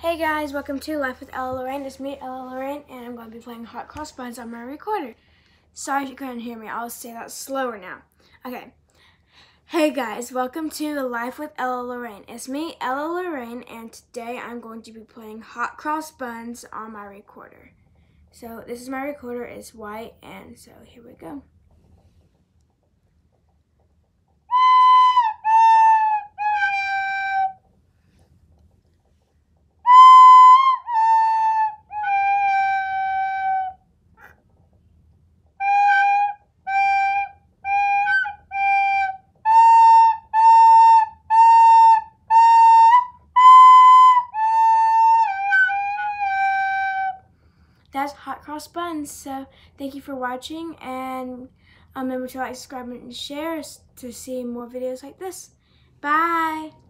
Hey guys, welcome to Life with Ella Lorraine. It's me, Ella Lorraine, and I'm going to be playing hot cross buns on my recorder. Sorry if you couldn't hear me. I'll say that slower now. Okay. Hey guys, welcome to Life with Ella Lorraine. It's me, Ella Lorraine, and today I'm going to be playing hot cross buns on my recorder. So this is my recorder. It's white, and so here we go. That's hot cross buns. So thank you for watching, and remember to like, subscribe, and share to see more videos like this. Bye.